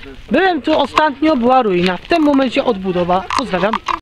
Byłem tu ostatnio, była ruina. W tym momencie odbudowa. Pozdrawiam.